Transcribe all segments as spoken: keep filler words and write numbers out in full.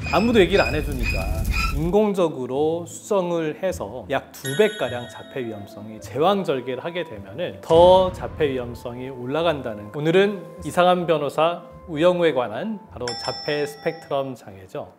아무도 얘기를 안 해주니까 인공적으로 수정을 해서 약 두 배가량 자폐 위험성이 제왕절개를 하게 되면 더 자폐 위험성이 올라간다는, 오늘은 이상한 변호사 우영우에 관한 바로 자폐 스펙트럼 장애죠.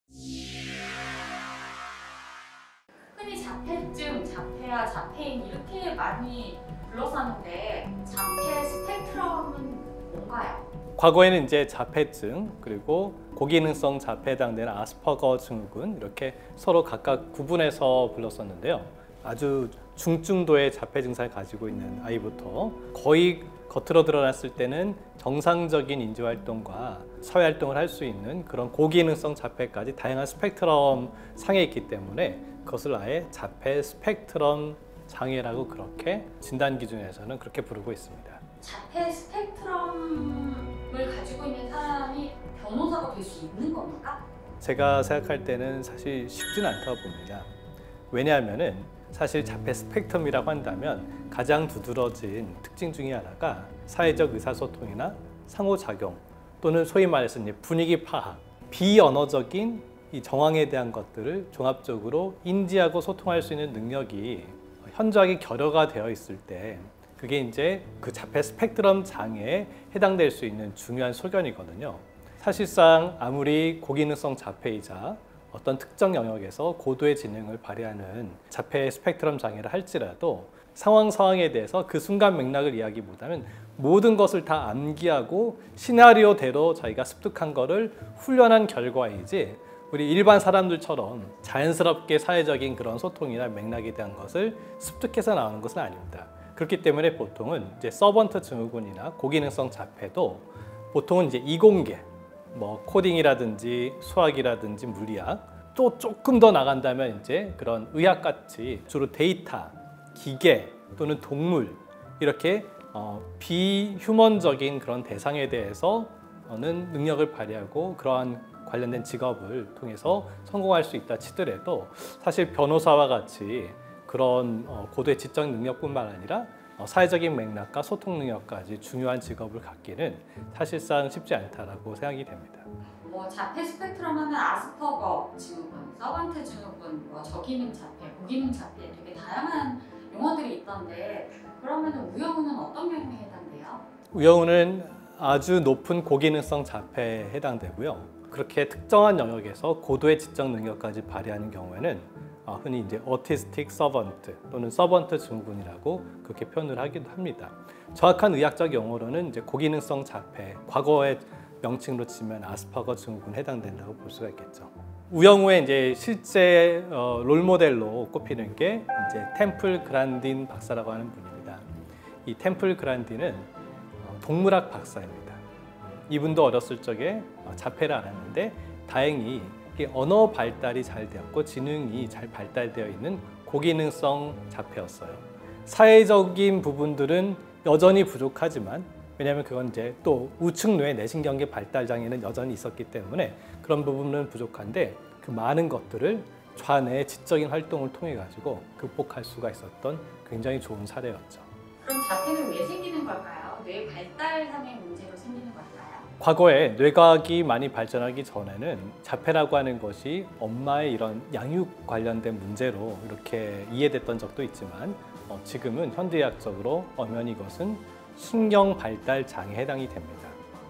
흔히 자폐증, 자폐아, 자폐인 이렇게 많이 불러서는데 자폐 스펙트럼은 뭔가요? 과거에는 이제 자폐증 그리고 고기능성 자폐에 해당되는 아스퍼거 증후군 이렇게 서로 각각 구분해서 불렀었는데요. 아주 중증도의 자폐 증상을 가지고 있는 아이부터 거의 겉으로 드러났을 때는 정상적인 인지활동과 사회활동을 할 수 있는 그런 고기능성 자폐까지 다양한 스펙트럼 상에 있기 때문에 그것을 아예 자폐 스펙트럼 장애라고 그렇게 진단 기준에서는 그렇게 부르고 있습니다. 자폐 스펙트럼을 가지고 있는 사람이 변호사가 될 수 있는 겁니까? 제가 생각할 때는 사실 쉽지는 않다고 봅니다. 왜냐하면은 사실 자폐 스펙트럼이라고 한다면 가장 두드러진 특징 중에 하나가 사회적 의사소통이나 상호작용 또는 소위 말해서 이제 분위기 파악, 비언어적인 이 정황에 대한 것들을 종합적으로 인지하고 소통할 수 있는 능력이 현저하게 결여가 되어 있을 때 그게 이제 그 자폐 스펙트럼 장애에 해당될 수 있는 중요한 소견이거든요. 사실상 아무리 고기능성 자폐이자 어떤 특정 영역에서 고도의 지능을 발휘하는 자폐 스펙트럼 장애를 할지라도 상황 상황에 대해서 그 순간 맥락을 이야기보다는 모든 것을 다 암기하고 시나리오대로 자기가 습득한 거를 훈련한 결과이지 우리 일반 사람들처럼 자연스럽게 사회적인 그런 소통이나 맥락에 대한 것을 습득해서 나오는 것은 아닙니다. 그렇기 때문에 보통은 이제 서번트 증후군이나 고기능성 자폐도 보통은 이제 이공계, 뭐 코딩이라든지 수학이라든지 물리학, 또 조금 더 나간다면 이제 그런 의학같이 주로 데이터, 기계 또는 동물 이렇게 어, 비휴먼적인 그런 대상에 대해서는 능력을 발휘하고 그러한 관련된 직업을 통해서 성공할 수 있다 치더라도 사실 변호사와 같이 그런 어, 고도의 지적 능력뿐만 아니라 어, 사회적인 맥락과 소통 능력까지 중요한 직업을 갖기는 사실상 쉽지 않다라고 생각이 됩니다. 뭐 자폐 스펙트럼 하면 아스퍼거 증후군, 서번트 증후군, 뭐 저기능 자폐, 고기능 자폐 되게 다양한 용어들이 있던데 그러면 우영우는 어떤 경우에 해당돼요? 우영우는 아주 높은 고기능성 자폐에 해당되고요. 그렇게 특정한 영역에서 고도의 지적 능력까지 발휘하는 경우에는 흔히 이제 오티스틱 서번트 또는 서번트 증후군이라고 그렇게 표현을 하기도 합니다. 정확한 의학적 용어로는 이제 고기능성 자폐, 과거의 명칭으로 치면 아스퍼거 증후군에 해당된다고 볼 수가 있겠죠. 우영우의 이제 실제 어, 롤모델로 꼽히는 게 이제 템플 그란딘 박사라고 하는 분입니다. 이 템플 그란딘은 동물학 박사입니다. 이분도 어렸을 적에 자폐를 앓았는데 다행히 언어 발달이 잘 되었고 지능이 잘 발달되어 있는 고기능성 자폐였어요. 사회적인 부분들은 여전히 부족하지만 왜냐하면 그건 이제 또 우측뇌 내신경계 발달 장애는 여전히 있었기 때문에 그런 부분은 부족한데 그 많은 것들을 좌뇌의 지적인 활동을 통해 가지고 극복할 수가 있었던 굉장히 좋은 사례였죠. 그럼 자폐는 왜 생기는 걸까요? 뇌 발달상의 문제로 생기는 걸까요? 과거에 뇌과학이 많이 발전하기 전에는 자폐라고 하는 것이 엄마의 이런 양육 관련된 문제로 이렇게 이해됐던 적도 있지만 어, 지금은 현대의학적으로 엄연히 이것은 신경 발달 장애에 해당이 됩니다.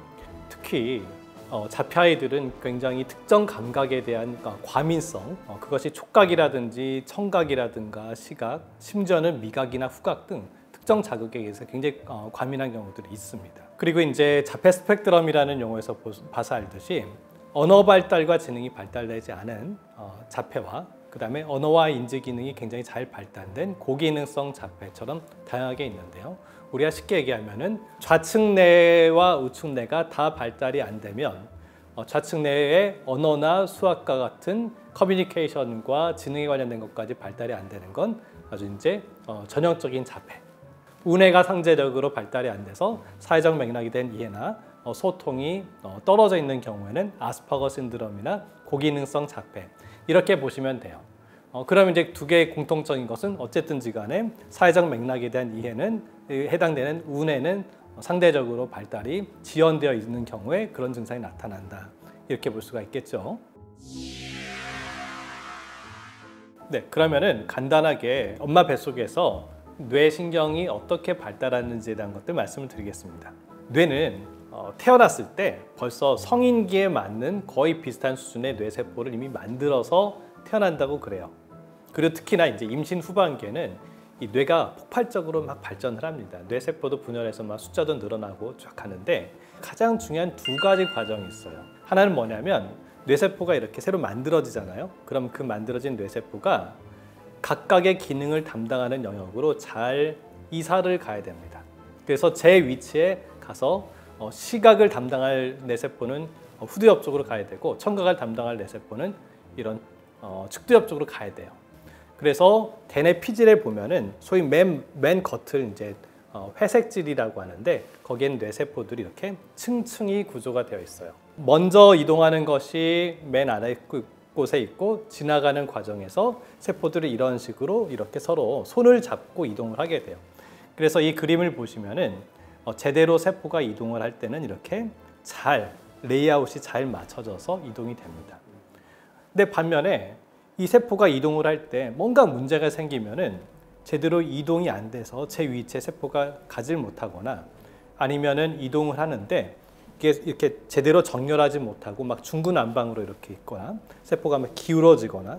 특히 어, 자폐 아이들은 굉장히 특정 감각에 대한 어, 과민성, 어, 그것이 촉각이라든지 청각이라든가 시각, 심지어는 미각이나 후각 등 특정 자극에 의해서 굉장히 어, 과민한 경우들이 있습니다. 그리고 이제 자폐 스펙트럼이라는 용어에서 봐서 알듯이 언어 발달과 지능이 발달되지 않은 어, 자폐와 그 다음에 언어와 인지 기능이 굉장히 잘 발달된 고기능성 자폐처럼 다양하게 있는데요. 우리가 쉽게 얘기하면은 좌측뇌와 우측뇌가 다 발달이 안 되면 어, 좌측뇌의 언어나 수학과 같은 커뮤니케이션과 지능에 관련된 것까지 발달이 안 되는 건 아주 이제 어, 전형적인 자폐. 우뇌가 상대적으로 발달이 안 돼서 사회적 맥락이 된 이해나 어, 소통이 어, 떨어져 있는 경우에는 아스퍼거 신드롬이나 고기능성 자폐 이렇게 보시면 돼요. 어, 그러면 이제 두 개의 공통적인 것은 어쨌든지 간에 사회적 맥락에 대한 이해는 해당되는 우뇌는 상대적으로 발달이 지연되어 있는 경우에 그런 증상이 나타난다. 이렇게 볼 수가 있겠죠. 네, 그러면은 간단하게 엄마 뱃속에서 뇌신경이 어떻게 발달하는지에 대한 것들 말씀을 드리겠습니다. 뇌는 어, 태어났을 때 벌써 성인기에 맞는 거의 비슷한 수준의 뇌세포를 이미 만들어서 태어난다고 그래요. 그리고 특히나 이제 임신 후반기에는 이 뇌가 폭발적으로 막 발전을 합니다. 뇌세포도 분열해서 막 숫자도 늘어나고 쫙 하는데 가장 중요한 두 가지 과정이 있어요. 하나는 뭐냐면 뇌세포가 이렇게 새로 만들어지잖아요. 그럼 그 만들어진 뇌세포가 각각의 기능을 담당하는 영역으로 잘 이사를 가야 됩니다. 그래서 제 위치에 가서 시각을 담당할 뇌세포는 후두엽 쪽으로 가야 되고 청각을 담당할 뇌세포는 이런 측두엽 쪽으로 가야 돼요. 그래서 대뇌 피질에 보면은 소위 맨, 맨 겉을 이제 회색질이라고 하는데 거기엔 뇌세포들이 이렇게 층층이 구조가 되어 있어요. 먼저 이동하는 것이 맨 아래 곳에 있고 지나가는 과정에서 세포들이 이런 식으로 이렇게 서로 손을 잡고 이동을 하게 돼요. 그래서 이 그림을 보시면은 어, 제대로 세포가 이동을 할 때는 이렇게 잘 레이아웃이 잘 맞춰져서 이동이 됩니다. 근데 반면에 이 세포가 이동을 할 때 뭔가 문제가 생기면은 제대로 이동이 안 돼서 제 위치에 세포가 가질 못하거나 아니면은 이동을 하는데 이게 이렇게 제대로 정렬하지 못하고 막 중구난방으로 이렇게 있거나 세포가 막 기울어지거나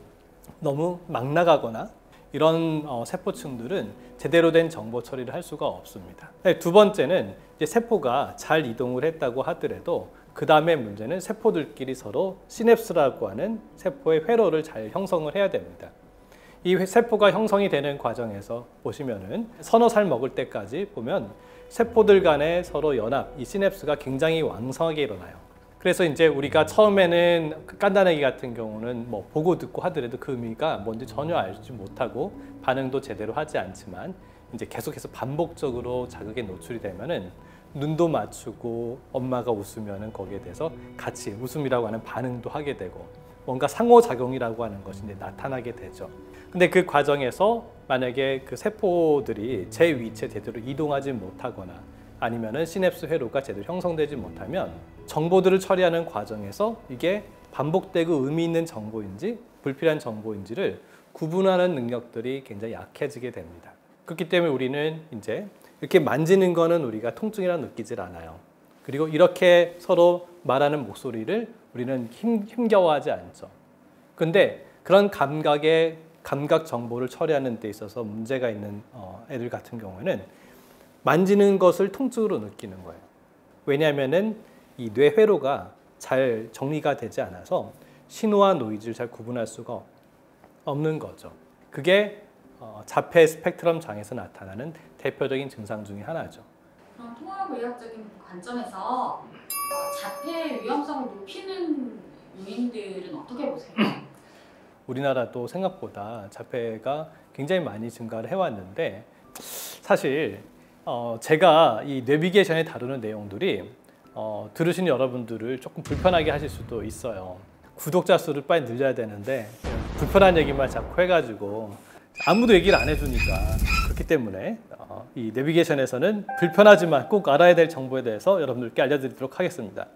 너무 막 나가거나 이런 어, 세포층들은 제대로 된 정보 처리를 할 수가 없습니다. 두 번째는 이제 세포가 잘 이동을 했다고 하더라도 그 다음에 문제는 세포들끼리 서로 시냅스라고 하는 세포의 회로를 잘 형성을 해야 됩니다. 이 세포가 형성이 되는 과정에서 보시면은 서너 살 먹을 때까지 보면 세포들 간의 서로 연합, 이 시냅스가 굉장히 왕성하게 일어나요. 그래서 이제 우리가 처음에는 깐다내기 같은 경우는 뭐 보고 듣고 하더라도 그 의미가 뭔지 전혀 알지 못하고 반응도 제대로 하지 않지만 이제 계속해서 반복적으로 자극에 노출이 되면은 눈도 맞추고 엄마가 웃으면은 거기에 대해서 같이 웃음이라고 하는 반응도 하게 되고 뭔가 상호작용이라고 하는 것이 이제 나타나게 되죠. 근데 그 과정에서 만약에 그 세포들이 제 위치에 제대로 이동하지 못하거나 아니면은 시냅스 회로가 제대로 형성되지 못하면 정보들을 처리하는 과정에서 이게 반복되고 의미 있는 정보인지 불필요한 정보인지를 구분하는 능력들이 굉장히 약해지게 됩니다. 그렇기 때문에 우리는 이제 이렇게 만지는 거는 우리가 통증이라 느끼질 않아요. 그리고 이렇게 서로 말하는 목소리를 우리는 힘, 힘겨워하지 않죠. 근데 그런 감각의 감각 정보를 처리하는 데 있어서 문제가 있는 어, 애들 같은 경우에는 만지는 것을 통증으로 느끼는 거예요. 왜냐하면은 이 뇌회로가 잘 정리가 되지 않아서 신호와 노이즈를 잘 구분할 수가 없는 거죠. 그게 어, 자폐 스펙트럼 장애에서 나타나는 대표적인 증상 중에 하나죠. 그럼 통합의학적인 관점에서 어, 자폐의 위험성을 높이는 요인들은 어떻게 보세요? 우리나라도 생각보다 자폐가 굉장히 많이 증가를 해왔는데 사실 어, 제가 이 내비게이션에 다루는 내용들이 어, 들으신 여러분들을 조금 불편하게 하실 수도 있어요. 구독자 수를 빨리 늘려야 되는데 불편한 얘기만 자꾸 해가지고 아무도 얘기를 안 해주니까 그렇기 때문에 어, 이 내비게이션에서는 불편하지만 꼭 알아야 될 정보에 대해서 여러분들께 알려드리도록 하겠습니다.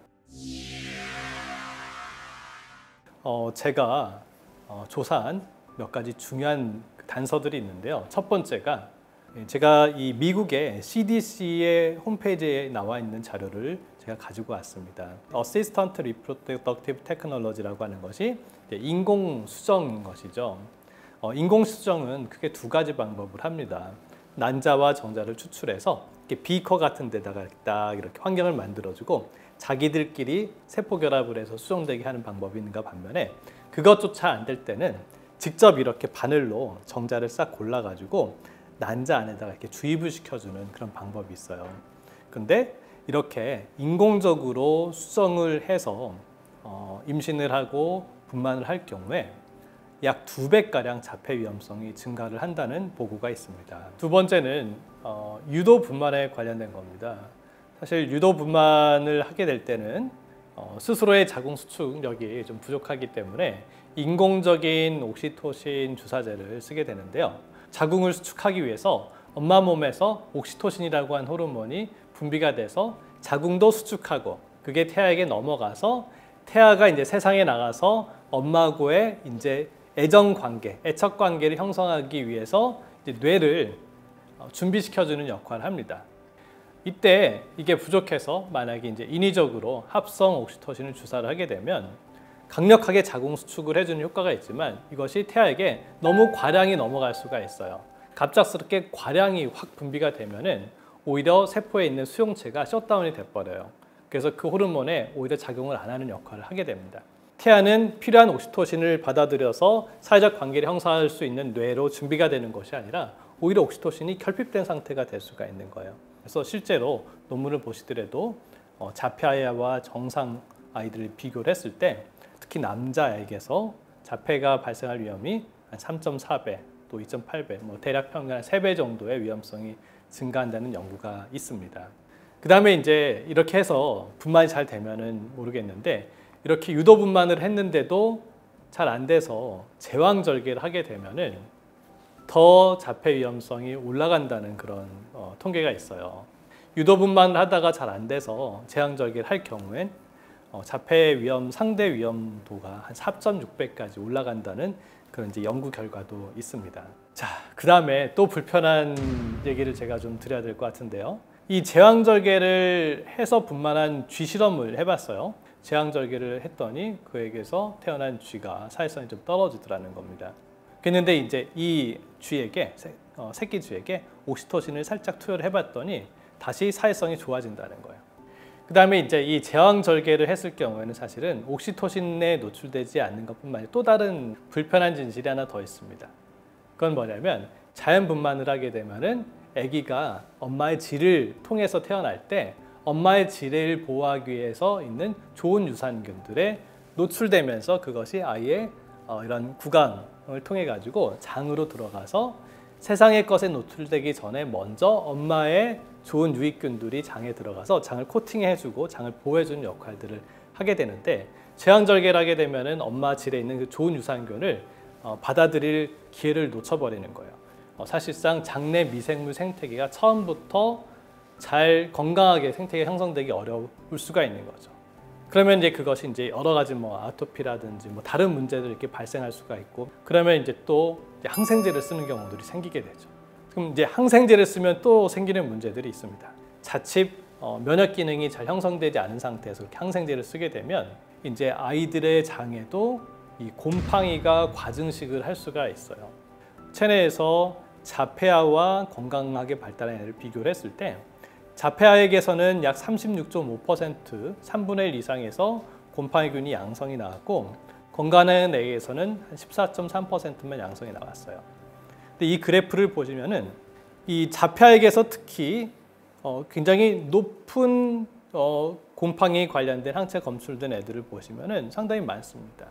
어, 제가 어, 조사한 몇 가지 중요한 단서들이 있는데요. 첫 번째가 제가 이 미국의 씨디씨의 홈페이지에 나와 있는 자료를 제가 가지고 왔습니다. Assistant Reproductive Technology라고 하는 것이 인공 수정인 것이죠. 어, 인공 수정은 크게 두 가지 방법을 합니다. 난자와 정자를 추출해서 이렇게 비커 같은 데다가 딱 이렇게 환경을 만들어주고 자기들끼리 세포 결합을 해서 수정되게 하는 방법이 있는가 반면에 그것조차 안 될 때는 직접 이렇게 바늘로 정자를 싹 골라가지고 난자 안에다가 이렇게 주입을 시켜주는 그런 방법이 있어요. 근데 이렇게 인공적으로 수정을 해서 어, 임신을 하고 분만을 할 경우에 약 두 배가량 자폐 위험성이 증가를 한다는 보고가 있습니다. 두 번째는 어, 유도 분만에 관련된 겁니다. 사실 유도 분만을 하게 될 때는 어, 스스로의 자궁 수축력이 좀 부족하기 때문에 인공적인 옥시토신 주사제를 쓰게 되는데요. 자궁을 수축하기 위해서 엄마 몸에서 옥시토신이라고 하는 호르몬이 분비가 돼서 자궁도 수축하고 그게 태아에게 넘어가서 태아가 이제 세상에 나가서 엄마하고의 이제 애정 관계, 애착 관계를 형성하기 위해서 이제 뇌를 준비시켜주는 역할을 합니다. 이때 이게 부족해서 만약에 이제 인위적으로 합성 옥시토신을 주사를 하게 되면 강력하게 자궁 수축을 해주는 효과가 있지만 이것이 태아에게 너무 과량이 넘어갈 수가 있어요. 갑작스럽게 과량이 확 분비가 되면은 오히려 세포에 있는 수용체가 셧다운이 돼버려요. 그래서 그 호르몬에 오히려 작용을 안 하는 역할을 하게 됩니다. 태아는 필요한 옥시토신을 받아들여서 사회적 관계를 형성할 수 있는 뇌로 준비가 되는 것이 아니라 오히려 옥시토신이 결핍된 상태가 될 수가 있는 거예요. 그래서 실제로 논문을 보시더라도 어, 자폐아이와 정상 아이들을 비교를 했을 때 특히 남자에게서 자폐가 발생할 위험이 한 삼 점 사 배, 또 이 점 팔 배, 뭐 대략 평균 한 세 배 정도의 위험성이 증가한다는 연구가 있습니다. 그 다음에 이제 이렇게 해서 분만이 잘 되면은 모르겠는데 이렇게 유도 분만을 했는데도 잘 안 돼서 제왕절개를 하게 되면은 더 자폐 위험성이 올라간다는 그런 어, 통계가 있어요. 유도 분만을 하다가 잘 안 돼서 제왕절개를 할 경우엔 어, 자폐 위험 상대 위험도가 한 사 점 육 배까지 올라간다는 그런 이제 연구 결과도 있습니다. 자, 그 다음에 또 불편한 얘기를 제가 좀 드려야 될 것 같은데요. 이 제왕절개를 해서 분만한 쥐 실험을 해봤어요. 제왕절개를 했더니 그에게서 태어난 쥐가 사회성이 좀 떨어지더라는 겁니다. 그런데 이제 이 쥐에게 어, 새끼 쥐에게 옥시토신을 살짝 투여를 해봤더니 다시 사회성이 좋아진다는 거예요. 그 다음에 이제 이 제왕절개를 했을 경우에는 사실은 옥시토신에 노출되지 않는 것뿐만 아니라 또 다른 불편한 진실이 하나 더 있습니다. 그건 뭐냐면 자연분만을 하게 되면은 아기가 엄마의 질을 통해서 태어날 때 엄마의 질을 보호하기 위해서 있는 좋은 유산균들에 노출되면서 그것이 아이의 어, 이런 구강을 통해 가지고 장으로 들어가서 세상의 것에 노출되기 전에 먼저 엄마의 좋은 유익균들이 장에 들어가서 장을 코팅해주고 장을 보호해주는 역할들을 하게 되는데 제왕절개를 하게 되면은 엄마 질에 있는 그 좋은 유산균을 어, 받아들일 기회를 놓쳐버리는 거예요. 어, 사실상 장내 미생물 생태계가 처음부터 잘 건강하게 생태계가 형성되기 어려울 수가 있는 거죠. 그러면 이제 그것이 이제 여러 가지 뭐 아토피라든지 뭐 다른 문제들이 이렇게 발생할 수가 있고 그러면 이제 또 이제 항생제를 쓰는 경우들이 생기게 되죠. 그럼 이제 항생제를 쓰면 또 생기는 문제들이 있습니다. 자칫 어, 면역 기능이 잘 형성되지 않은 상태에서 이렇게 항생제를 쓰게 되면 이제 아이들의 장에도 이 곰팡이가 과증식을 할 수가 있어요. 체내에서 자폐아와 건강하게 발달한 애를 비교를 했을 때 자폐아에게서는 약 삼십육 점 오 퍼센트, 삼분의 일 이상에서 곰팡이균이 양성이 나왔고 건강한 애에게서는 한 십사 점 삼 퍼센트만 양성이 나왔어요. 근데 이 그래프를 보시면은 이 자폐아에게서 특히 어 굉장히 높은 어 곰팡이 관련된 항체 검출된 애들을 보시면은 상당히 많습니다.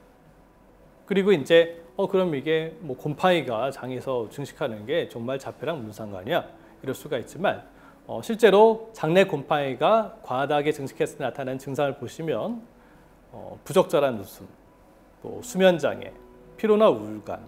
그리고 이제 어 그럼 이게 뭐 곰팡이가 장에서 증식하는 게 정말 자폐랑 무슨 상관이야? 이럴 수가 있지만 어, 실제로 장내 곰팡이가 과다하게 증식해서 나타나는 증상을 보시면 어, 부적절한 웃음, 또 수면장애, 피로나 우울감,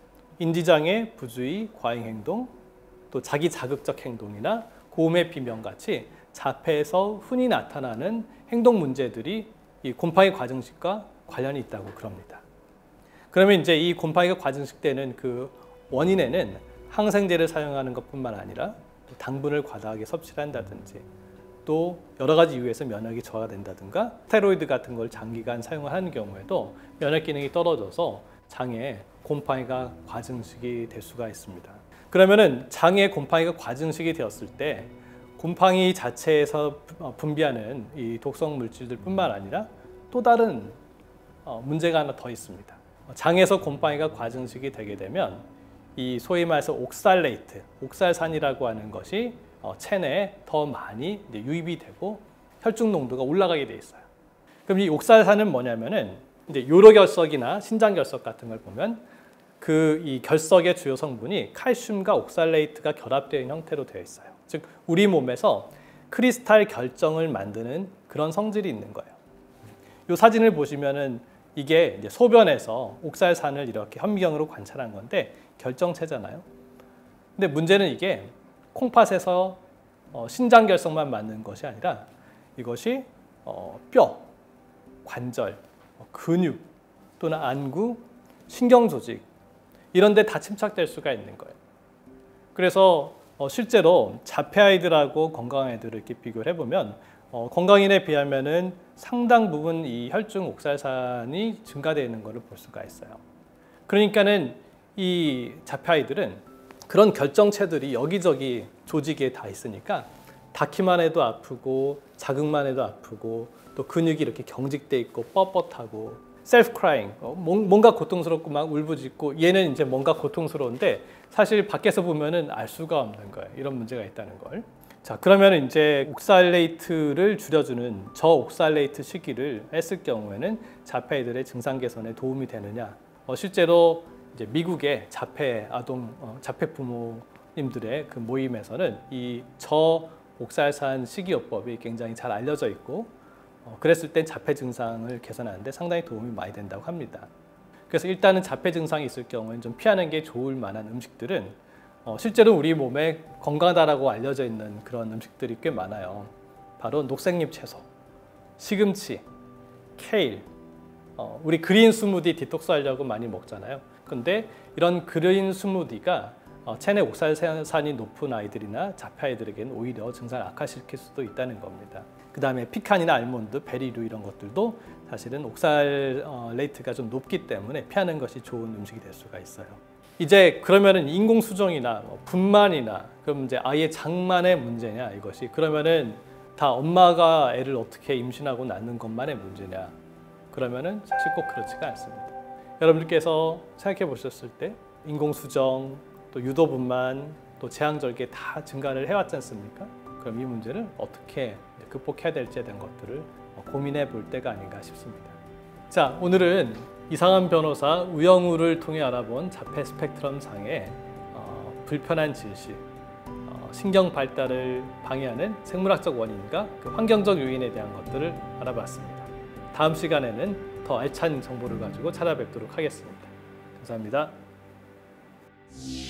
인지장애, 부주의, 과잉행동, 또 자기 자극적 행동이나 고음의 비명 같이 자폐에서 흔히 나타나는 행동 문제들이 이 곰팡이 과증식과 관련이 있다고 그럽니다. 그러면 이제 이 곰팡이가 과증식되는 그 원인에는 항생제를 사용하는 것뿐만 아니라 당분을 과다하게 섭취를 한다든지 또 여러 가지 이유에서 면역이 저하가 된다든가 스테로이드 같은 걸 장기간 사용을 하는 경우에도 면역 기능이 떨어져서 장에 곰팡이가 과증식이 될 수가 있습니다. 그러면은 장에 곰팡이가 과증식이 되었을 때 곰팡이 자체에서 분비하는 이 독성 물질들 뿐만 아니라 또 다른 문제가 하나 더 있습니다. 장에서 곰팡이가 과증식이 되게 되면 이 소위 말해서 옥살레이트, 옥살산이라고 하는 것이 체내에 더 많이 이제 유입이 되고 혈중 농도가 올라가게 돼 있어요. 그럼 이 옥살산은 뭐냐면은 이제 요로결석이나 신장결석 같은 걸 보면 그 이 결석의 주요 성분이 칼슘과 옥살레이트가 결합되어 있는 형태로 되어 있어요. 즉 우리 몸에서 크리스탈 결정을 만드는 그런 성질이 있는 거예요. 이 사진을 보시면은 이게 이제 소변에서 옥살산을 이렇게 현미경으로 관찰한 건데 결정체잖아요. 근데 문제는 이게 콩팥에서 어, 신장 결석만 맞는 것이 아니라 이것이 어, 뼈, 관절, 근육 또는 안구, 신경 조직 이런 데 다 침착될 수가 있는 거예요. 그래서 어, 실제로 자폐 아이들하고 건강한 아이들을 이렇게 비교를 해보면 어, 건강인에 비하면은 상당 부분 이 혈중 옥살산이 증가되어 있는 것을 볼 수가 있어요. 그러니까는 이 자폐 아이들은 그런 결정체들이 여기저기 조직에 다 있으니까 닿기만 해도 아프고 자극만 해도 아프고 또 근육이 이렇게 경직돼 있고 뻣뻣하고 셀프 크라잉 어, 뭔가 고통스럽고 막 울부짖고 얘는 이제 뭔가 고통스러운데 사실 밖에서 보면은 알 수가 없는 거예요. 이런 문제가 있다는 걸. 자, 그러면 이제 옥살레이트를 줄여주는 저옥살레이트 시기를 했을 경우에는 자폐 아이들의 증상 개선에 도움이 되느냐? 어, 실제로 이제 미국의 자폐 아동 어, 자폐 부모님들의 그 모임에서는 이 저옥살산 식이요법이 굉장히 잘 알려져 있고 어, 그랬을 땐 자폐 증상을 개선하는데 상당히 도움이 많이 된다고 합니다. 그래서 일단은 자폐 증상이 있을 경우에는 좀 피하는 게 좋을 만한 음식들은 어, 실제로 우리 몸에 건강하다라고 알려져 있는 그런 음식들이 꽤 많아요. 바로 녹색잎 채소, 시금치, 케일, 어, 우리 그린 스무디 디톡스 하려고 많이 먹잖아요. 근데 이런 그린 스무디가 어, 체내 옥살산이 높은 아이들이나 자폐 아이들에게는 오히려 증상을 악화시킬 수도 있다는 겁니다. 그 다음에 피칸이나 알몬드, 베리류 이런 것들도 사실은 옥살레이트가 좀 높기 때문에 피하는 것이 좋은 음식이 될 수가 있어요. 이제 그러면은 인공수정이나 분만이나 그럼 이제 아이의 장만의 문제냐 이것이 그러면은 다 엄마가 애를 어떻게 임신하고 낳는 것만의 문제냐 그러면은 사실 꼭 그렇지가 않습니다. 여러분들께서 생각해 보셨을 때 인공수정 또 유도분만 또 제왕절개 다 증가를 해왔지 않습니까? 그럼 이 문제를 어떻게 극복해야 될지에 대한 것들을 고민해 볼 때가 아닌가 싶습니다. 자, 오늘은 이상한 변호사 우영우를 통해 알아본 자폐 스펙트럼 장애 어, 불편한 질식, 어, 신경 발달을 방해하는 생물학적 원인과 그 환경적 요인에 대한 것들을 알아봤습니다. 다음 시간에는 더 알찬 정보를 가지고 찾아뵙도록 하겠습니다. 감사합니다.